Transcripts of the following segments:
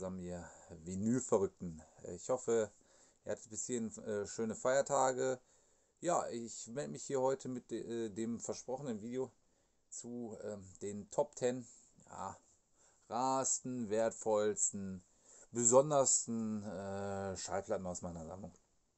zusammen, ihr Vinylverrückten. Ich hoffe, ihr hattet bis hierhin schöne Feiertage. Ja, ich melde mich hier heute mit dem versprochenen Video zu den Top 10 rarsten, wertvollsten, besondersten Schallplatten aus meiner Sammlung.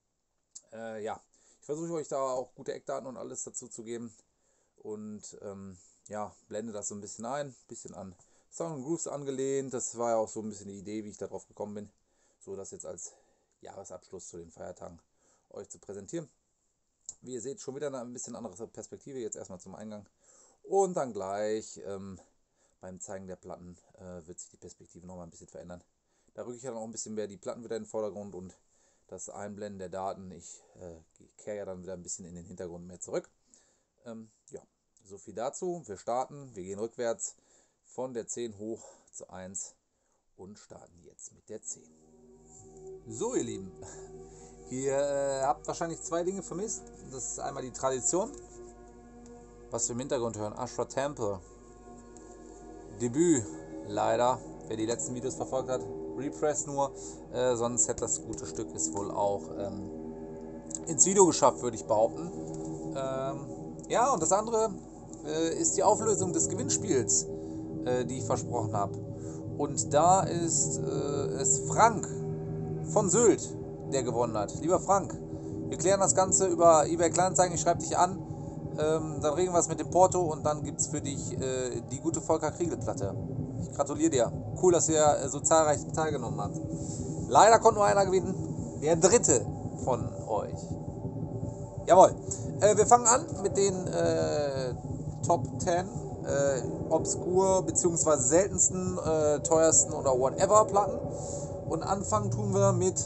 Ich versuche euch da auch gute Eckdaten und alles dazu zu geben und blende das so ein bisschen an Sound and Grooves angelehnt. Das war ja auch so ein bisschen die Idee, wie ich darauf gekommen bin, so das jetzt als Jahresabschluss zu den Feiertagen euch zu präsentieren. Wie ihr seht, schon wieder eine ein bisschen andere Perspektive, jetzt erstmal zum Eingang und dann gleich beim Zeigen der Platten wird sich die Perspektive nochmal ein bisschen verändern. Da rücke ich ja dann auch ein bisschen mehr die Platten wieder in den Vordergrund und das Einblenden der Daten, ich kehre ja dann wieder ein bisschen in den Hintergrund mehr zurück. So viel dazu. Wir starten, wir gehen rückwärts von der 10 hoch zur 1 und starten jetzt mit der 10. So, ihr Lieben, ihr habt wahrscheinlich zwei Dinge vermisst. Das ist einmal die Tradition, was wir im Hintergrund hören, Ashra Temple, Debüt, leider, wer die letzten Videos verfolgt hat, Repress nur, sonst hätte das gute Stück es wohl auch ins Video geschafft, würde ich behaupten. Und das andere ist die Auflösung des Gewinnspiels, die ich versprochen habe. Und da ist es Frank von Sylt, der gewonnen hat. Lieber Frank, wir klären das Ganze über eBay Kleinanzeigen, ich schreibe dich an, dann regeln wir es mit dem Porto und dann gibt es für dich die gute Volker Kriegel-Platte. Ich gratuliere dir. Cool, dass ihr so zahlreich teilgenommen habt. Leider konnte nur einer gewinnen, der dritte von euch. Jawohl, wir fangen an mit den Top 10 obskur bzw. seltensten, teuersten oder whatever Platten. Und anfangen tun wir mit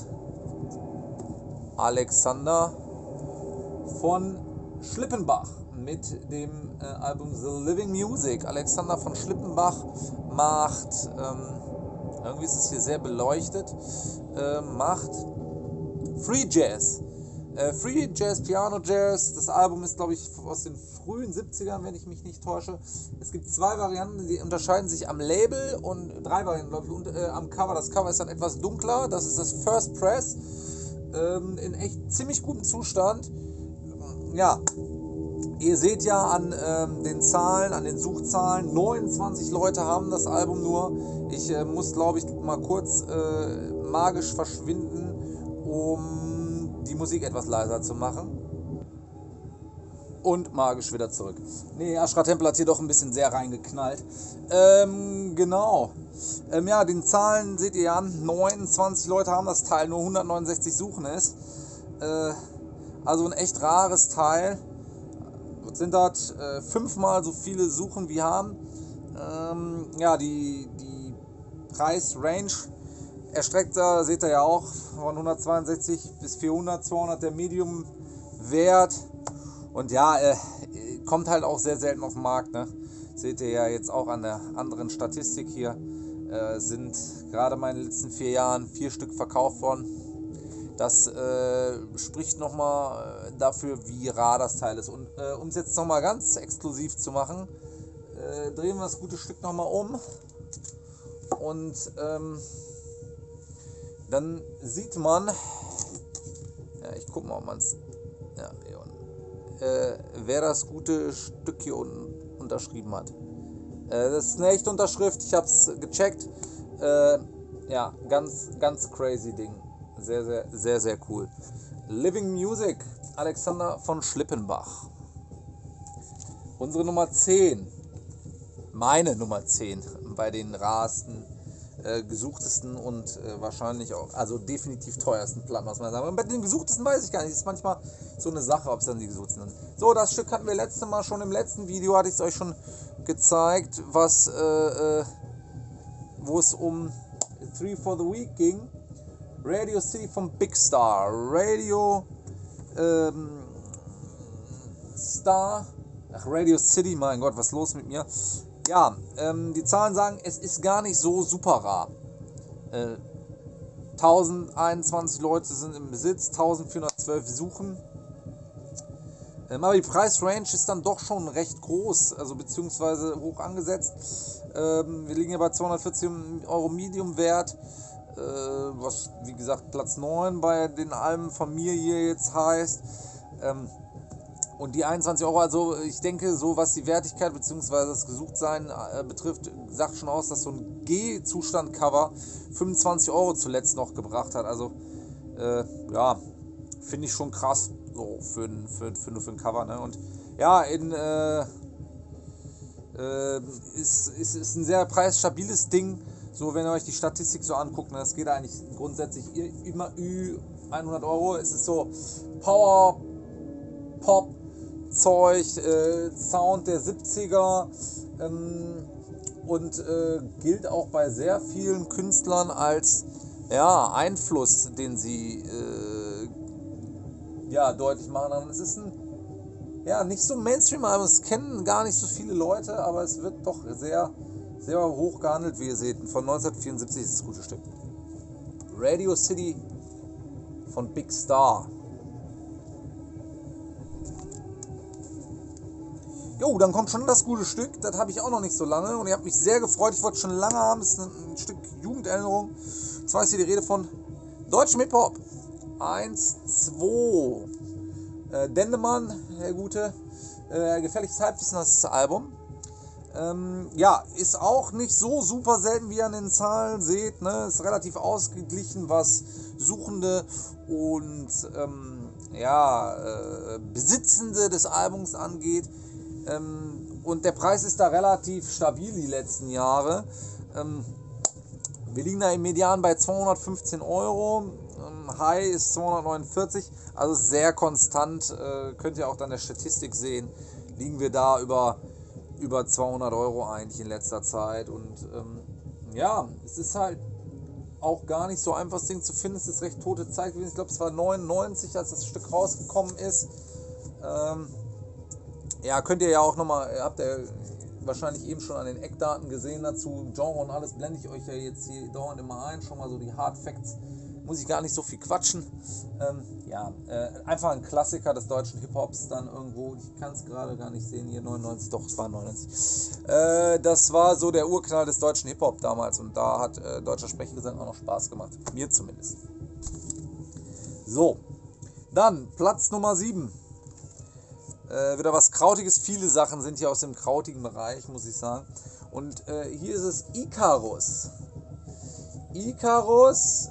Alexander von Schlippenbach mit dem Album The Living Music. Alexander von Schlippenbach macht, irgendwie ist es hier sehr beleuchtet, macht Free Jazz. Free Jazz, Piano Jazz, das Album ist, glaube ich, aus den frühen 70ern, wenn ich mich nicht täusche. Es gibt zwei Varianten, die unterscheiden sich am Label und drei Varianten, glaube ich, und am Cover. Das Cover ist dann etwas dunkler, das ist das First Press, in echt ziemlich gutem Zustand. Ja, ihr seht ja an den Zahlen, an den Suchzahlen, 29 Leute haben das Album nur. Ich muss, glaube ich, mal kurz magisch verschwinden, um die Musik etwas leiser zu machen. Und magisch wieder zurück. Nee, Ashra Temple hat hier doch ein bisschen sehr reingeknallt. Genau. Den Zahlen seht ihr ja an. 29 Leute haben das Teil, nur 169 suchen es. Also ein echt rares Teil. Was sind das? 5-mal so viele suchen wie haben. Die Preisrange erstreckt da, seht ihr ja auch, von 162 bis 400, 200 der Medium-Wert. Und kommt halt auch sehr selten auf den Markt. Ne? Seht ihr ja jetzt auch an der anderen Statistik hier. Sind gerade mal in den letzten 4 Jahren 4 Stück verkauft worden. Das spricht nochmal dafür, wie rar das Teil ist. Und um es jetzt nochmal ganz exklusiv zu machen, drehen wir das gute Stück nochmal um. Und dann sieht man, ich gucke mal, ob man es, wer das gute Stück hier unten unterschrieben hat. Das ist eine echte Unterschrift, ich habe es gecheckt. Ganz crazy Ding. Sehr, sehr, sehr, sehr cool. Living Music, Alexander von Schlippenbach. Unsere Nummer 10. Meine Nummer 10 bei den rarsten, gesuchtesten und wahrscheinlich auch, also definitiv teuersten Platten aus meiner Sammlung. Bei den gesuchtesten weiß ich gar nicht. Das ist manchmal so eine Sache, ob es dann die gesuchtesten sind. So, das Stück hatten wir letztes Mal schon im letzten Video, hatte ich es euch schon gezeigt, wo es um 3 for the Week ging. Radio City von Big Star. Radio City, mein Gott, was ist los mit mir? Ja, die Zahlen sagen, es ist gar nicht so super rar. 1021 Leute sind im Besitz, 1412 suchen. Aber die Preisrange ist dann doch schon recht groß, also beziehungsweise hoch angesetzt. Wir liegen hier bei 240 € Medium-Wert. was wie gesagt Platz 9 bei den Alben Familie jetzt heißt. Und die 21 Euro, also ich denke, so was die Wertigkeit bzw. das Gesuchtsein betrifft, sagt schon aus, dass so ein G-Zustand-Cover 25 Euro zuletzt noch gebracht hat. Also ja, finde ich schon krass, so für ein Cover. Ne? Und ja, ist ein sehr preisstabiles Ding. So, wenn ihr euch die Statistik so anguckt, ne, das geht eigentlich grundsätzlich immer 100 Euro. Es ist so Power, Pop, Zeug, Sound der 70er und gilt auch bei sehr vielen Künstlern als ja, Einfluss, den sie ja, deutlich machen. Und es ist ein ja, nicht so Mainstream-Album, es kennen gar nicht so viele Leute, aber es wird doch sehr, sehr hoch gehandelt, wie ihr seht. Von 1974 ist das gute Stück. Radio City von Big Star. Jo, dann kommt schon das gute Stück. Das habe ich auch noch nicht so lange und ich habe mich sehr gefreut. Ich wollte schon lange haben. Es ist ein Stück Jugenderinnerung. Und zwar ist hier die Rede von deutschem Hip-Hop. 1, 2. Dendemann, der gute. Gefährliches Halbwissen, das ist das Album. Ja, ist auch nicht so super selten, wie ihr an den Zahlen seht. Ne? Ist relativ ausgeglichen, was Suchende und Besitzende des Albums angeht. Und der Preis ist da relativ stabil die letzten Jahre. Wir liegen da im Median bei 215 Euro. High ist 249, also sehr konstant. Könnt ihr auch dann der Statistik sehen. Liegen wir da über 200 Euro eigentlich in letzter Zeit. Und ja, es ist halt auch gar nicht so einfach, das Ding zu finden. Es ist recht tote Zeit gewesen. Ich glaube, es war 99, als das Stück rausgekommen ist. Ja, könnt ihr ja auch nochmal, habt ihr wahrscheinlich eben schon an den Eckdaten gesehen dazu, Genre und alles blende ich euch ja jetzt hier dauernd immer ein, schon mal so die Hard Facts, muss ich gar nicht so viel quatschen. Einfach ein Klassiker des deutschen Hip-Hops dann irgendwo, ich kann es gerade gar nicht sehen, hier 99, doch, es war 99. Das war so der Urknall des deutschen Hip-Hop damals und da hat deutscher Sprechgesang auch noch Spaß gemacht, mir zumindest. So, dann Platz Nummer 7. Wieder was Krautiges. Viele Sachen sind hier aus dem krautigen Bereich, muss ich sagen. Und hier ist es Icarus. Icarus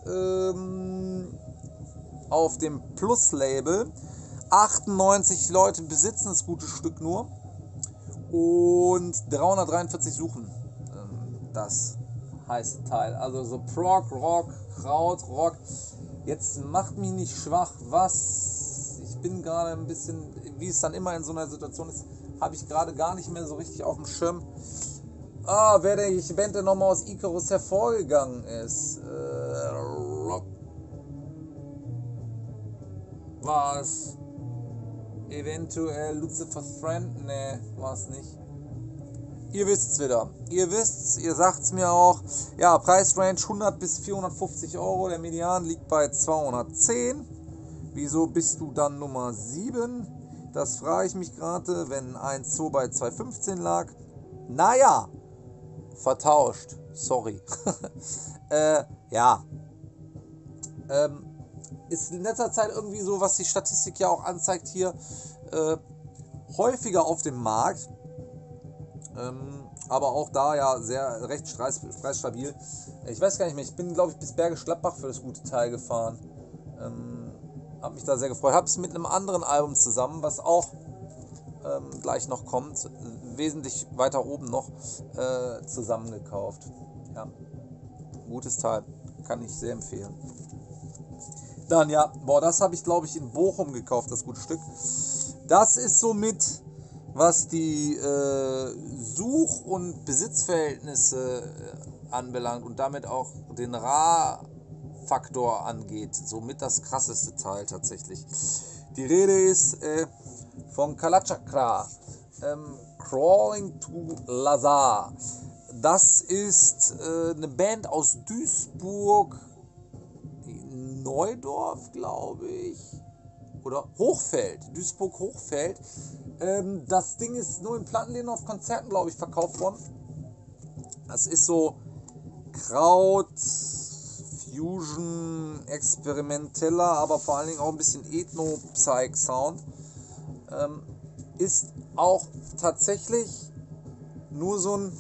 auf dem Plus-Label. 98 Leute besitzen das gute Stück nur. Und 343 suchen das heiße Teil. Also so Prog, Rock, Krautrock. Jetzt macht mich nicht schwach, was? Ich bin gerade ein bisschen, wie es dann immer in so einer Situation ist, habe ich gerade gar nicht mehr so richtig auf dem Schirm. Wer der Band denn nochmal aus Icarus hervorgegangen ist. War es eventuell Lucifer's Friend? Ne, war es nicht. Ihr wisst's wieder. Ihr wisst's, ihr sagt's mir auch. Ja, Preisrange 100 bis 450 Euro. Der Median liegt bei 210. Wieso bist du dann Nummer 7? Das frage ich mich gerade, wenn 1,2 bei 2,15 lag. Naja, vertauscht. Sorry. Ist in letzter Zeit irgendwie so, was die Statistik ja auch anzeigt hier, häufiger auf dem Markt. Aber auch da ja sehr recht preisstabil. Ich weiß gar nicht mehr, ich bin glaube ich bis Bergisch Gladbach für das gute Teil gefahren. Habe mich da sehr gefreut. Habe es mit einem anderen Album zusammen, was auch gleich noch kommt, wesentlich weiter oben noch zusammengekauft. Ja, gutes Teil, kann ich sehr empfehlen. Dann ja, das habe ich glaube ich in Bochum gekauft, das gute Stück. Das ist somit, was die Such- und Besitzverhältnisse anbelangt und damit auch den Faktor angeht, somit das krasseste Teil tatsächlich. Die Rede ist von Kalachakra, Crawling to Lazar. Das ist eine Band aus Duisburg, Neudorf, glaube ich, oder Hochfeld, Duisburg-Hochfeld. Das Ding ist nur in Plattenläden auf Konzerten, glaube ich, verkauft worden. Das ist so Kraut, Fusion, experimenteller, aber vor allen Dingen auch ein bisschen Ethno-Psych-Sound. Ist auch tatsächlich nur so ein,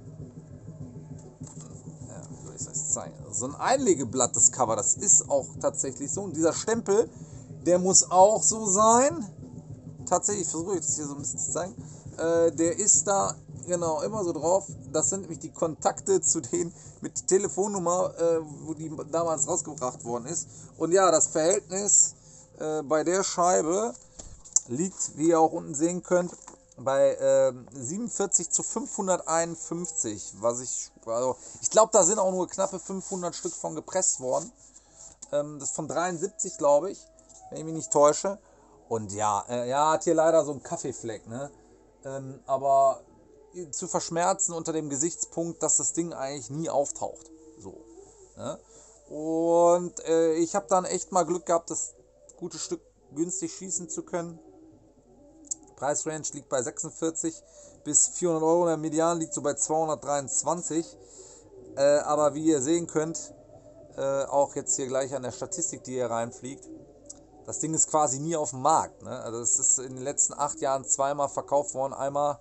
ja, wie soll ich das zeigen? So ein Einlegeblatt, das Cover, das ist auch tatsächlich so. Und dieser Stempel, der muss auch so sein. Tatsächlich versuche ich das hier so ein bisschen zu zeigen. Der ist da genau immer so drauf. Das sind nämlich die Kontakte zu denen mit Telefonnummer, wo die damals rausgebracht worden ist. Und ja, das Verhältnis bei der Scheibe liegt, wie ihr auch unten sehen könnt, bei 47 zu 551. Also ich glaube, da sind auch nur knappe 500 Stück von gepresst worden. Das ist von 73, glaube ich, wenn ich mich nicht täusche. Und ja, hat hier leider so einen Kaffeefleck, ne? Aber zu verschmerzen unter dem Gesichtspunkt, dass das Ding eigentlich nie auftaucht. So. Ne? Und ich habe dann echt mal Glück gehabt, das gute Stück günstig schießen zu können. Preisrange liegt bei 46 bis 400 Euro, der Median liegt so bei 223. Aber wie ihr sehen könnt, auch jetzt hier gleich an der Statistik, die hier reinfliegt, das Ding ist quasi nie auf dem Markt. Ne? Also es ist in den letzten 8 Jahren zweimal verkauft worden. Einmal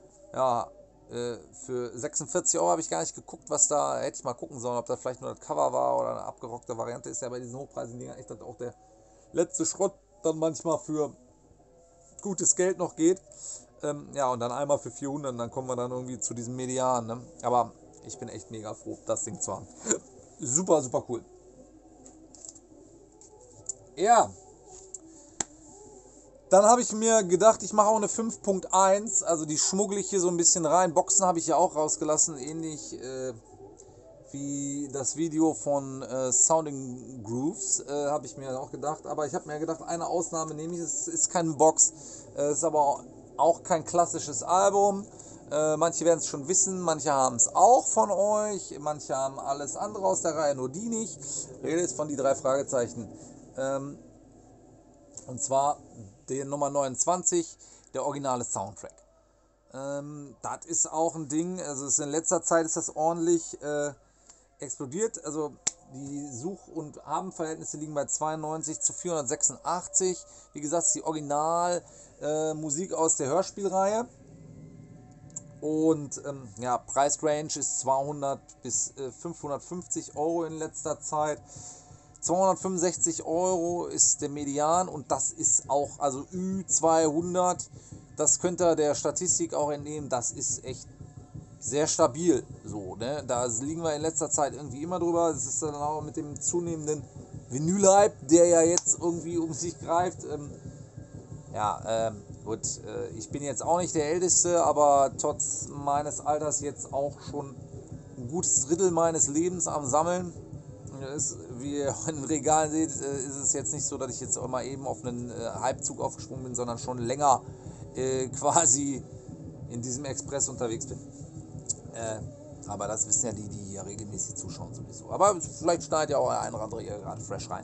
für 46 Euro, habe ich gar nicht geguckt, was da, hätte ich mal gucken sollen, ob das vielleicht nur das Cover war oder eine abgerockte Variante. Ist ja bei diesen hochpreisigen Dingern echt auch der letzte Schrott dann manchmal für gutes Geld noch geht. Und dann einmal für 400, dann kommen wir dann irgendwie zu diesem Median. Ne? Aber ich bin echt mega froh, das Ding zu haben. Super, super cool. Ja. Dann habe ich mir gedacht, ich mache auch eine 5.1, also die schmuggle ich hier so ein bisschen rein. Boxen habe ich ja auch rausgelassen, ähnlich wie das Video von Sounding Grooves, habe ich mir auch gedacht. Aber ich habe mir gedacht, eine Ausnahme nehme ich, es ist keine Box, es ist aber auch kein klassisches Album. Manche werden es schon wissen, manche haben es auch von euch, manche haben alles andere aus der Reihe, nur die nicht. Ich rede jetzt von die 3 Fragezeichen. Und zwar der Nummer 29, der originale Soundtrack. Das ist auch ein Ding, also in letzter Zeit ist das ordentlich explodiert. Also die Such- und Habenverhältnisse liegen bei 92 zu 486. Wie gesagt, das ist die Original Musik aus der Hörspielreihe. Und Preisrange ist 200 bis 550 Euro in letzter Zeit. 265 Euro ist der Median und das ist auch, also Ü200, das könnt ihr der Statistik auch entnehmen, das ist echt sehr stabil. So, ne? Da liegen wir in letzter Zeit irgendwie immer drüber. Das ist dann auch mit dem zunehmenden Vinyl-Hype, der ja jetzt irgendwie um sich greift. Ich bin jetzt auch nicht der Älteste, aber trotz meines Alters jetzt auch schon ein gutes Drittel meines Lebens am Sammeln. Wie ihr in den Regalen seht, ist es jetzt nicht so, dass ich jetzt auch mal eben auf einen Hypezug aufgesprungen bin, sondern schon länger quasi in diesem Express unterwegs bin. Aber das wissen ja die hier regelmäßig zuschauen sowieso. Aber vielleicht schneidet ja auch ein oder andere hier gerade fresh rein.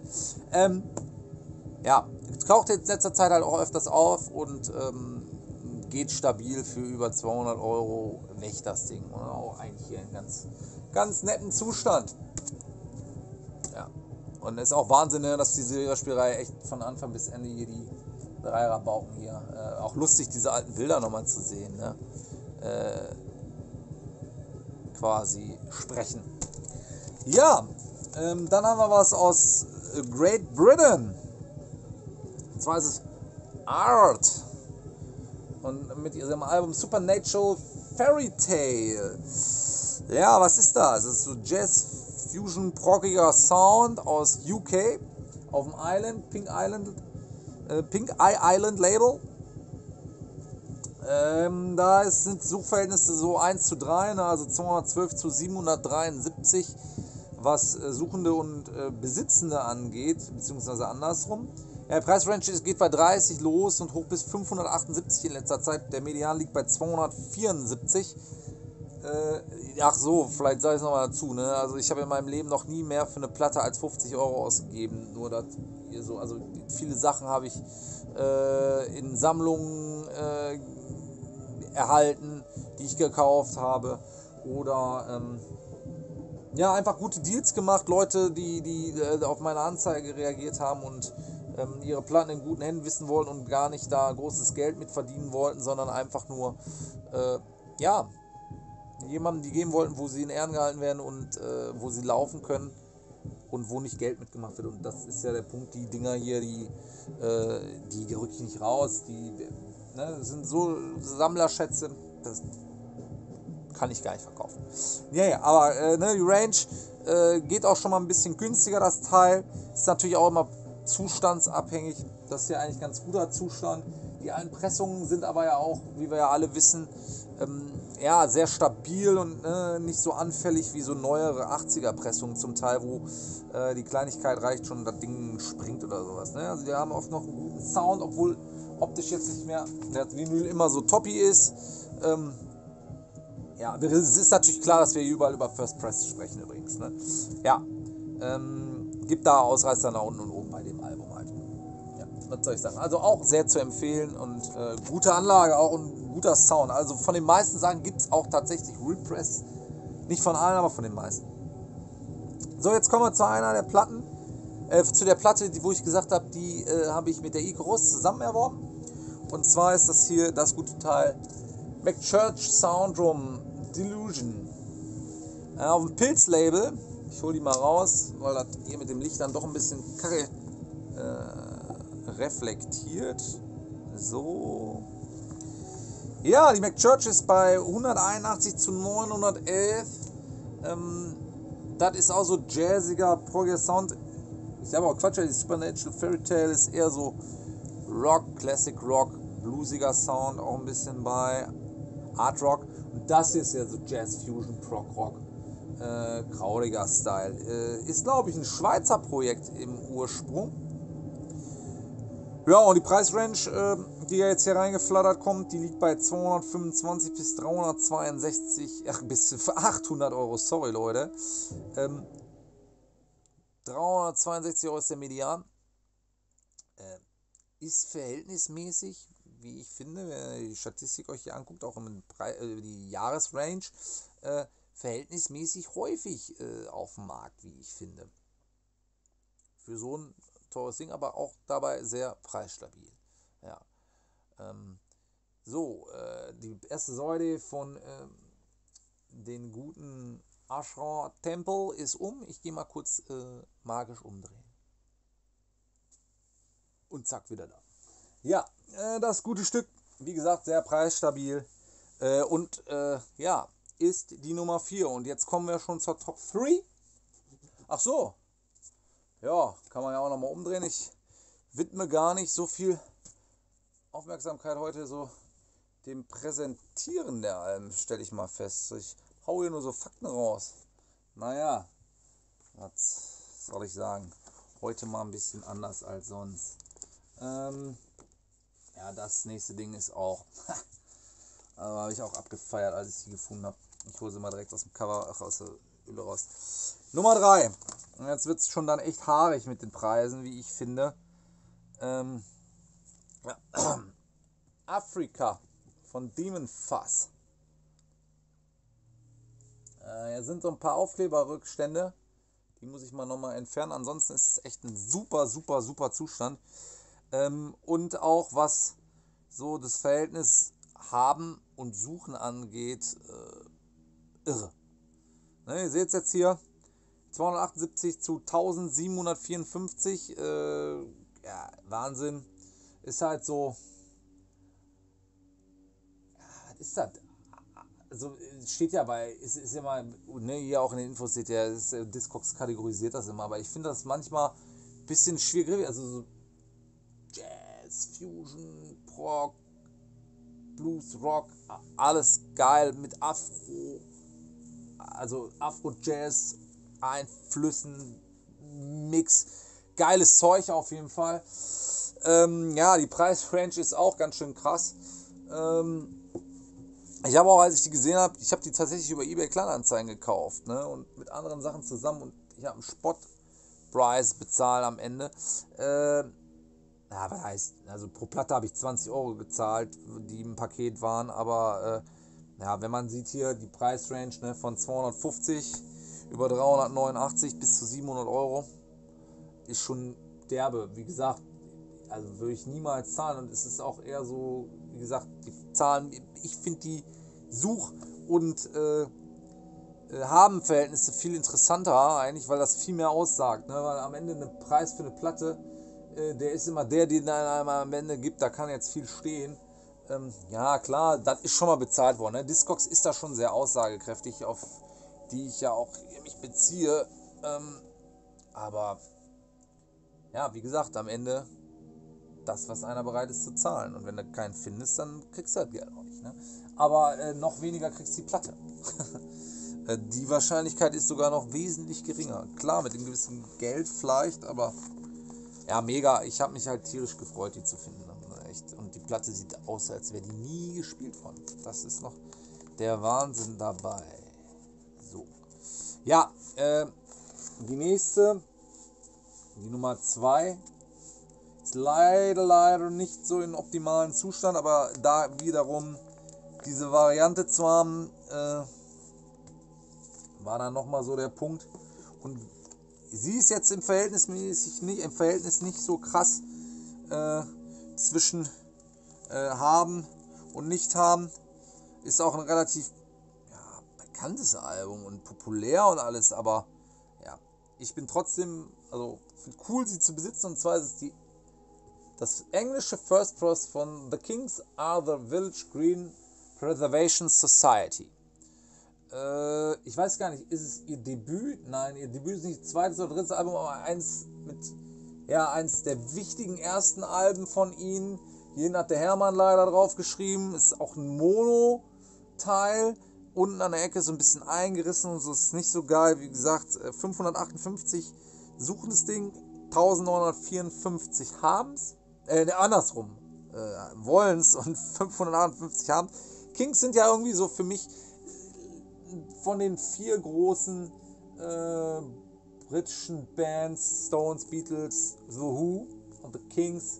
Taucht jetzt in letzter Zeit halt auch öfters auf und geht stabil für über 200 Euro weg das Ding. Und auch eigentlich hier in ganz, ganz netten Zustand. Ja. Und es ist auch Wahnsinn, ne, dass diese Hörspielreihe echt von Anfang bis Ende hier die Dreierbauken hier. Auch lustig, diese alten Bilder nochmal zu sehen. Ne? Quasi sprechen. Ja, dann haben wir was aus Great Britain. Und zwar ist es Art. Und mit ihrem Album Supernatural Fairy Tale. Ja, was ist das? Das ist so Jazz, Fusion, proggiger Sound aus UK. Auf dem Island, Pink Eye Island Label. Da sind Suchverhältnisse so 1:3, ne, also 212 zu 773, was Suchende und Besitzende angeht, beziehungsweise andersrum. Ja, der Preisrange geht bei 30 los und hoch bis 578 in letzter Zeit. Der Median liegt bei 274. Vielleicht sage ich es nochmal dazu. Ne? Also ich habe in meinem Leben noch nie mehr für eine Platte als 50 Euro ausgegeben. Nur das hier so, also viele Sachen habe ich in Sammlungen erhalten, die ich gekauft habe. Oder ja, einfach gute Deals gemacht. Leute, die auf meine Anzeige reagiert haben und ihre Platten in guten Händen wissen wollten und gar nicht da großes Geld mit verdienen wollten, sondern einfach nur, ja, jemandem die geben wollten, wo sie in Ehren gehalten werden und wo sie laufen können und wo nicht Geld mitgemacht wird. Und das ist ja der Punkt, die Dinger hier, die rück ich nicht raus, das sind so Sammlerschätze, das kann ich gar nicht verkaufen. Ja, aber die Range geht auch schon mal ein bisschen günstiger, das Teil. Ist natürlich auch immer zustandsabhängig. Das ist ja eigentlich ganz guter Zustand. Die alten Pressungen sind aber ja auch, wie wir ja alle wissen, ja, sehr stabil und nicht so anfällig wie so neuere 80er Pressungen zum Teil, wo die Kleinigkeit reicht schon, das Ding springt oder sowas. Ne? Also die haben oft noch einen guten Sound, obwohl optisch jetzt nicht mehr der Vinyl immer so toppy ist. Ja, es ist natürlich klar, dass wir hier überall über First Press sprechen übrigens. Ne? Ja, gibt da Ausreißer nach unten und oben bei dem Album halt. Ja, was soll ich sagen? Also auch sehr zu empfehlen und gute Anlage, auch ein guter Sound. Also von den meisten Sachen gibt es auch tatsächlich Repress. Nicht von allen, aber von den meisten. So, jetzt kommen wir zu einer der Platten. Zu der Platte, wo ich gesagt habe, die habe ich mit der Icarus zusammen erworben. Und zwar ist das hier das gute Teil McChurch Soundroom Delusion. Auf dem Pilz-Label. Ich hole die mal raus, weil das hier mit dem Licht dann doch ein bisschen kacke reflektiert. So. Ja, die McChurch ist bei 181 zu 911. Das ist auch so jazziger, proggiger Sound. Ich habe auch Quatsch, die Supernatural Fairy Tale ist eher so Rock, Classic Rock, bluesiger Sound, auch ein bisschen bei Art Rock. Und das hier ist ja so Jazz Fusion, Prog Rock, krauliger Style. Ist, glaube ich, ein Schweizer Projekt im Ursprung. Ja, und die Preisrange, die ja jetzt hier reingeflattert kommt, die liegt bei 225 bis 362, bis 800 Euro, sorry Leute. 362 Euro ist der Median. Ist verhältnismäßig, wie ich finde, wenn ihr die Statistik euch hier anguckt, auch die Jahresrange, verhältnismäßig häufig auf dem Markt, wie ich finde. Für so ein teures Ding, aber auch dabei sehr preisstabil. Ja. Die erste Säule von den guten Ashra Temple ist um. Ich gehe mal kurz magisch umdrehen. Und zack, wieder da. Ja, das gute Stück, wie gesagt, sehr preisstabil. Ja, ist die Nummer 4. Und jetzt kommen wir schon zur Top 3. Ach so. Ja, kann man ja auch nochmal umdrehen. Ich widme gar nicht so viel Aufmerksamkeit heute so dem Präsentieren der Alben, stelle ich mal fest. Ich hau hier nur so Fakten raus. Naja, was soll ich sagen? Heute mal ein bisschen anders als sonst. Ja, das nächste Ding ist auch. Aber habe ich auch abgefeiert, als ich sie gefunden habe. Ich hole sie mal direkt aus dem Cover, aus der Hülle raus. Nummer 3. Und jetzt wird es schon dann echt haarig mit den Preisen, wie ich finde. Afrika von Demon Fuzz. Hier sind so ein paar Aufkleberrückstände. Die muss ich mal nochmal entfernen. Ansonsten ist es echt ein super, super, super Zustand. Und auch was so das Verhältnis haben und suchen angeht, irre. Ne, ihr seht es jetzt hier, 278 zu 1754, ja, Wahnsinn. Ist halt so, ja, was ist das? Also steht ja ist immer, ne, hier auch in den Infos steht ja, Discogs kategorisiert das immer, aber ich finde das manchmal ein bisschen schwierig, also so Jazz, Fusion, Prog, Blues, Rock, alles geil mit Afro, also Afro-Jazz, Einflüssen, Mix, geiles Zeug auf jeden Fall. Ja, die Preisrange ist auch ganz schön krass. Ich habe auch, als ich die gesehen habe, ich habe die tatsächlich über eBay Kleinanzeigen gekauft, ne, und mit anderen Sachen zusammen und ich habe einen Spottpreis bezahlt am Ende. Ja, was heißt, also pro Platte habe ich 20 Euro gezahlt, die im Paket waren, aber ja, wenn man sieht hier die Preisrange, ne, von 250 über 389 bis zu 700 Euro. Ist schon derbe, wie gesagt, also würde ich niemals zahlen und es ist auch eher so, wie gesagt, die Zahlen, ich finde die Such- und Haben-Verhältnisse viel interessanter eigentlich, weil das viel mehr aussagt, ne? Weil am Ende ein Preis für eine Platte, der ist immer der, den einem am Ende gibt, da kann jetzt viel stehen. Ja klar, das ist schon mal bezahlt worden, ne? Discogs ist da schon sehr aussagekräftig, auf die ich ja auch mich beziehe, aber ja, wie gesagt, am Ende das, was einer bereit ist zu zahlen. Und wenn du keinen findest, dann kriegst du das Geld auch nicht. Ne? Aber noch weniger kriegst du die Platte. Die Wahrscheinlichkeit ist sogar noch wesentlich geringer. Klar, mit einem gewissen Geld vielleicht, aber ja, mega. Ich habe mich halt tierisch gefreut, die zu finden. Echt. Und die Platte sieht aus, als wäre die nie gespielt worden. Das ist noch der Wahnsinn dabei. So. Ja, die nächste, die Nummer 2. Ist leider nicht so in optimalen Zustand, aber da wiederum diese Variante zu haben, war dann nochmal so der Punkt. Und sie ist jetzt im Verhältnis nicht so krass zwischen haben und nicht haben. Ist auch ein relativ bekanntes Album und populär und alles, aber ja, ich bin trotzdem, also cool, sie zu besitzen. Und zwar ist es das englische First Press von The Kings Are the Village Green Preservation Society. Ich weiß gar nicht, ist es ihr Debüt? Nein, ihr Debüt ist nicht das zweite oder dritte Album, aber eins der wichtigen ersten Alben von ihnen. Hier hat der Hermann leider drauf geschrieben. Ist auch ein Mono-Teil. Unten an der Ecke so ein bisschen eingerissen und so, ist nicht so geil. Wie gesagt, 558 suchen das Ding, 1954 haben es. Andersrum, wollen es und 558 haben. Kings sind ja irgendwie so für mich von den 4 großen britischen Bands, Stones, Beatles, The Who und The Kings,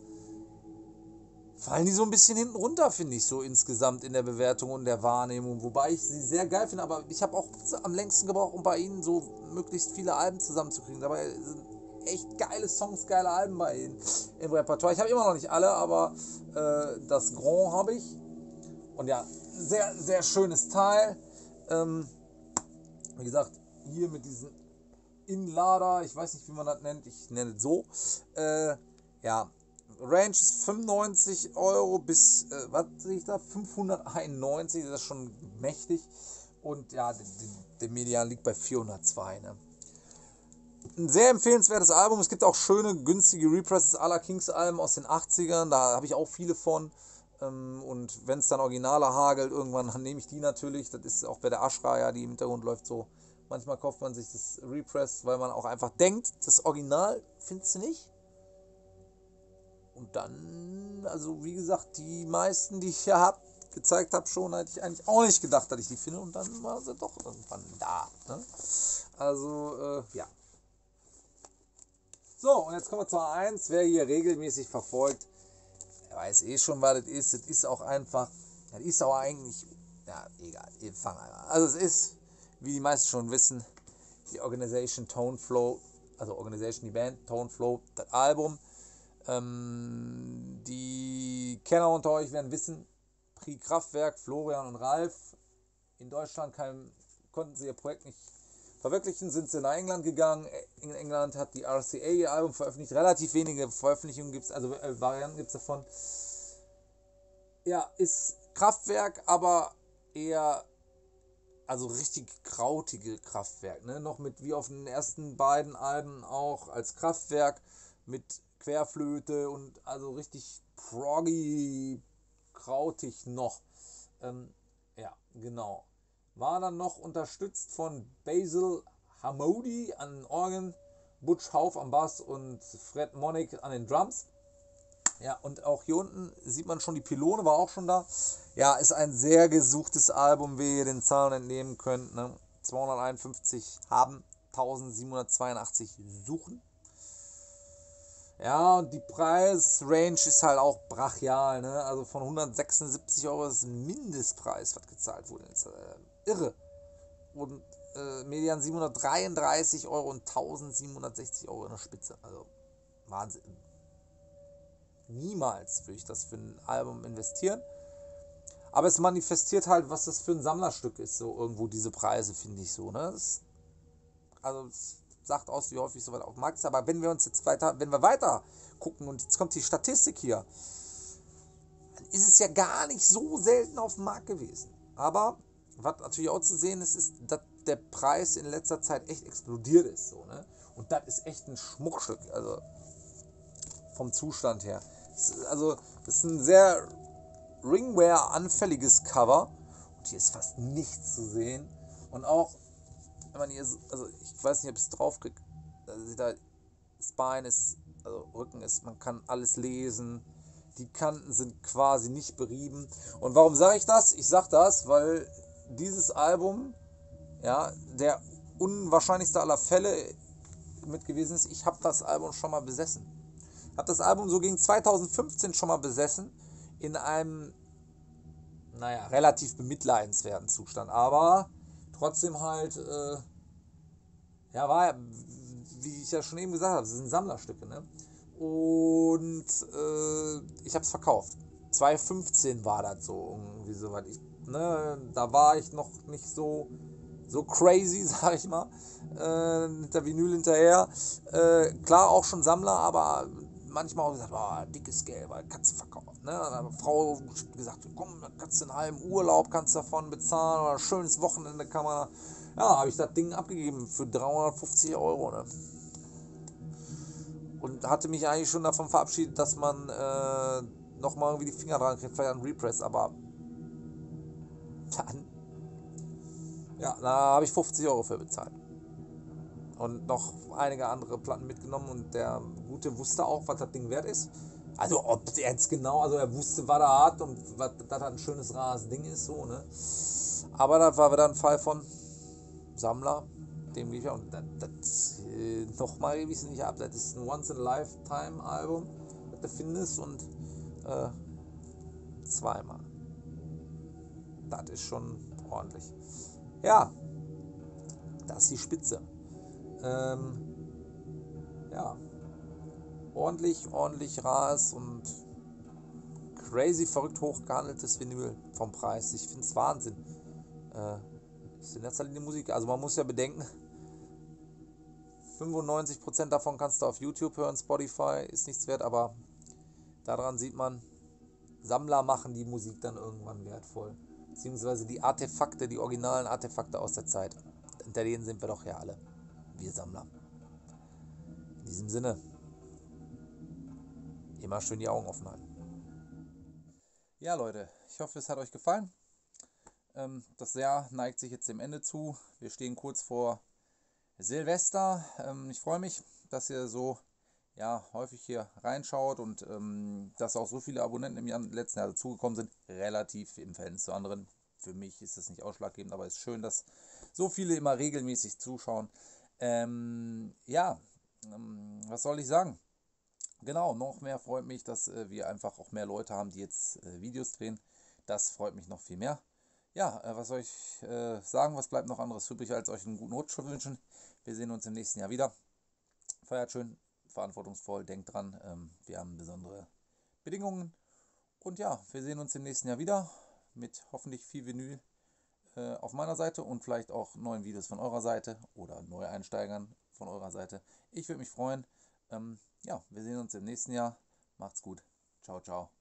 fallen die so ein bisschen hinten runter, finde ich, so insgesamt in der Bewertung und der Wahrnehmung. Wobei ich sie sehr geil finde, aber ich habe auch am längsten gebraucht, um bei ihnen so möglichst viele Alben zusammenzukriegen. Dabei sind echt geile Songs, geile Alben bei ihnen im Repertoire. Ich habe immer noch nicht alle, aber das Grand habe ich. Und ja, sehr, sehr schönes Teil. Wie gesagt, hier mit diesem Inlader, ich weiß nicht, wie man das nennt, ich nenne es so. Ja, Range ist 95 Euro bis, was sehe ich da, 591, das ist schon mächtig. Und ja, der Median liegt bei 402, ne? Ein sehr empfehlenswertes Album. Es gibt auch schöne, günstige Represses aller Kings-Alben aus den 80ern. Da habe ich auch viele von. Und wenn es dann Originale hagelt, irgendwann nehme ich die natürlich. Das ist auch bei der Ashra, ja, die im Hintergrund läuft so. Manchmal kauft man sich das Repress, weil man auch einfach denkt, das Original findest du nicht. Und dann, also wie gesagt, die meisten, die ich hier gezeigt habe schon, hätte ich eigentlich auch nicht gedacht, dass ich die finde. Und dann war sie doch irgendwann da. Ne? Also, ja. So, und jetzt kommen wir zur 1. Wer hier regelmäßig verfolgt, der weiß eh schon, was das ist. Das ist auch einfach, das ist auch eigentlich, ja, egal, wir fangen einmal. Also es ist, wie die meisten schon wissen, die Organisation Tone Flow, also Organisation, die Band Tone Flow, das Album. Die Kenner unter euch werden wissen, Kraftwerk, Florian und Ralf, in Deutschland konnten sie ihr Projekt nicht verwirklichen, sind sie nach England gegangen. In England hat die RCA ihr Album veröffentlicht. Relativ wenige Veröffentlichungen gibt es, also Varianten gibt es davon. Ja, ist Kraftwerk, aber eher, also richtig krautige Kraftwerk. Ne? Noch mit, wie auf den ersten beiden Alben auch, als Kraftwerk mit Querflöte und also richtig proggy, krautig noch. Ja, genau. War dann noch unterstützt von Basil Hamodi an den Orgeln, Butch Hauf am Bass und Fred Monik an den Drums. Ja, und auch hier unten sieht man schon, die Pylone war auch schon da. Ja, ist ein sehr gesuchtes Album, wie ihr den Zahlen entnehmen könnt. Ne? 251 haben, 1782 suchen. Ja, und die Preisrange ist halt auch brachial, ne? Also von 176 Euro ist ein Mindestpreis, was gezahlt wurde. Ist, irre. Und Median 733 Euro und 1760 Euro in der Spitze. Also Wahnsinn. Niemals würde ich das für ein Album investieren. Aber es manifestiert halt, was das für ein Sammlerstück ist, so irgendwo diese Preise, finde ich so. Ne? Es sagt aus, wie häufig so weit auf dem Markt ist. Aber wenn wir weiter gucken und jetzt kommt die Statistik hier, dann ist es ja gar nicht so selten auf dem Markt gewesen. Aber was natürlich auch zu sehen ist, ist, dass der Preis in letzter Zeit echt explodiert ist. So, ne? Und das ist echt ein Schmuckstück, also vom Zustand her. Das ist ein sehr Ringware-anfälliges Cover. Und hier ist fast nichts zu sehen. Und auch, wenn man hier, also ich weiß nicht, ob ich es draufkriege, da Spine ist, also Rücken ist, man kann alles lesen. Die Kanten sind quasi nicht berieben. Und warum sage ich das? Ich sage das, weil dieses Album, ja, der unwahrscheinlichste aller Fälle mit gewesen ist. Ich habe das Album schon mal besessen. Ich habe das Album so gegen 2015 schon mal besessen. In einem, naja, relativ bemitleidenswerten Zustand. Aber trotzdem halt, ja, war ja, wie ich ja schon eben gesagt habe, das sind Sammlerstücke, ne? Und ich habe es verkauft. 2015 war das so irgendwie soweit. Da war ich noch nicht so crazy, sag ich mal, mit der Vinyl hinterher. Klar auch schon Sammler, aber manchmal auch gesagt, oh, dickes Geld, weil kannst du verkaufen. Ne? Dann hat eine Frau gesagt, komm, dann kannst du einen halben Urlaub kannst davon bezahlen oder ein schönes Wochenende kann man. Ja, habe ich das Ding abgegeben für 350 Euro. Ne? Und hatte mich eigentlich schon davon verabschiedet, dass man nochmal irgendwie die Finger dran kriegt, vielleicht an Repress, aber dann, ja, da habe ich 50 Euro für bezahlt. Und noch einige andere Platten mitgenommen und der Gute wusste auch, was das Ding wert ist. Also ob er jetzt genau, also er wusste, was er hat und was das ein schönes, rares Ding ist, so, ne. Aber das war wieder ein Fall von Sammler, dem lief ja, und das nochmal gebe ich es nicht ab, das ist ein Once-in-a-Lifetime-Album, das du findest und zweimal. Das ist schon ordentlich. Ja, das ist die Spitze. Ja, ordentlich rares und crazy verrückt hoch gehandeltes Vinyl vom Preis. Ich finde es Wahnsinn. Ist in letzter Linie Musik. Also man muss ja bedenken, 95% davon kannst du auf YouTube hören, Spotify ist nichts wert, aber daran sieht man, Sammler machen die Musik dann irgendwann wertvoll. Beziehungsweise die Artefakte, die originalen Artefakte aus der Zeit. Hinter denen sind wir doch ja alle. Wir Sammler. In diesem Sinne, immer schön die Augen offen halten. Ja, Leute, ich hoffe, es hat euch gefallen. Das Jahr neigt sich jetzt dem Ende zu. Wir stehen kurz vor Silvester. Ich freue mich, dass ihr so häufig hier reinschaut und dass auch so viele Abonnenten im letzten Jahr dazugekommen sind. Relativ im Verhältnis zu anderen. Für mich ist es nicht ausschlaggebend, aber es ist schön, dass so viele immer regelmäßig zuschauen. Was soll ich sagen? Genau, noch mehr freut mich, dass wir einfach auch mehr Leute haben, die jetzt Videos drehen. Das freut mich noch viel mehr. Ja, was soll ich sagen? Was bleibt noch anderes übrig, als euch einen guten Rutsch zu wünschen? Wir sehen uns im nächsten Jahr wieder. Feiert schön, verantwortungsvoll, denkt dran, wir haben besondere Bedingungen. Und ja, wir sehen uns im nächsten Jahr wieder mit hoffentlich viel Vinyl auf meiner Seite und vielleicht auch neuen Videos von eurer Seite oder Neueinsteigern von eurer Seite. Ich würde mich freuen. Wir sehen uns im nächsten Jahr. Macht's gut. Ciao, ciao.